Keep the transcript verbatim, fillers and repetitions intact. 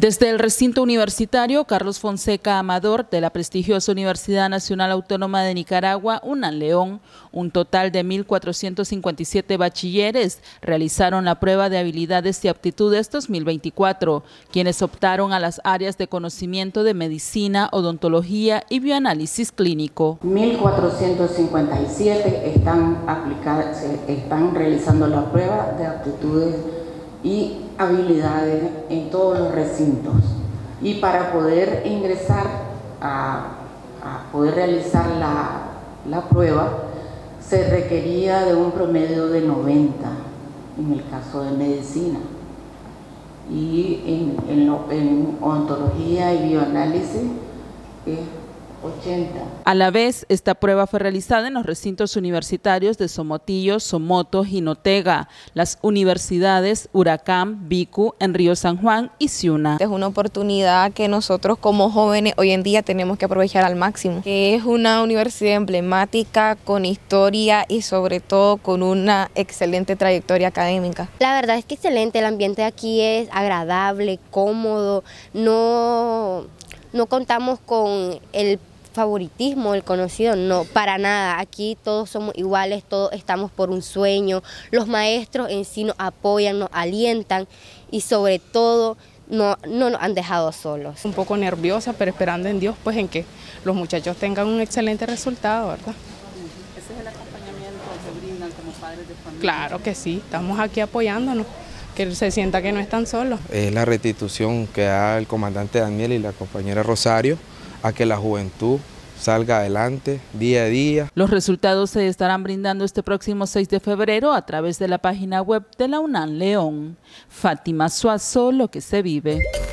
Desde el recinto universitario Carlos Fonseca Amador de la prestigiosa Universidad Nacional Autónoma de Nicaragua, UNAM León, un total de mil cuatrocientos cincuenta y siete bachilleres realizaron la prueba de habilidades y aptitudes dos mil veinticuatro, quienes optaron a las áreas de conocimiento de medicina, odontología y bioanálisis clínico. mil cuatrocientos cincuenta y siete están, aplicadas, están realizando la prueba de aptitudes y habilidades en todos los recintos, y para poder ingresar a, a poder realizar la, la prueba se requería de un promedio de noventa en el caso de medicina, y en, en, lo, en odontología y bioanálisis es ochenta. A la vez, esta prueba fue realizada en los recintos universitarios de Somotillo, Somoto, Jinotega, las universidades Huracán, Bicu, en Río San Juan y Ciuna. Es una oportunidad que nosotros como jóvenes hoy en día tenemos que aprovechar al máximo, que es una universidad emblemática, con historia y sobre todo con una excelente trayectoria académica. La verdad es que excelente, el ambiente de aquí es agradable, cómodo, no, no contamos con el favoritismo, el conocido, no, para nada. Aquí todos somos iguales, todos estamos por un sueño. Los maestros en sí nos apoyan, nos alientan y sobre todo no, no nos han dejado solos. Un poco nerviosa, pero esperando en Dios pues en que los muchachos tengan un excelente resultado, ¿verdad? ¿Ese es el acompañamiento que brindan como padres de familia? Claro que sí, estamos aquí apoyándonos, que se sienta que no están solos. Es la restitución que da el comandante Daniel y la compañera Rosario a que la juventud salga adelante día a día. Los resultados se estarán brindando este próximo seis de febrero a través de la página web de la UNAM León. Fátima Suazo, Lo que se vive.